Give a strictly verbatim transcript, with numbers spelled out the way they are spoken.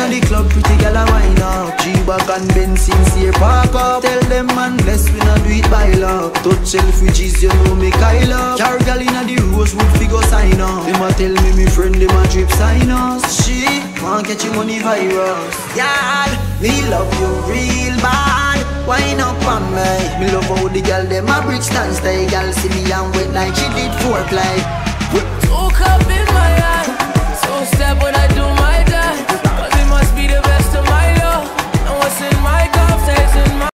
inna the club, pretty gal a wine up. G-Bag and Benz sincere park up. Tell them man bless, we not do it by luck. Touch Selfridges, you know me Kyle up. Carry gal inna the Rosewood, figure sign up. Them a tell me me friend, them a drip sign us. She want catch your money virus. Yeah, me love you real bad. Wine up on me. Me love how the gal them a bridge stand stay. Gal see me and wet like she did foreplay. Two cup in my hand, so step when I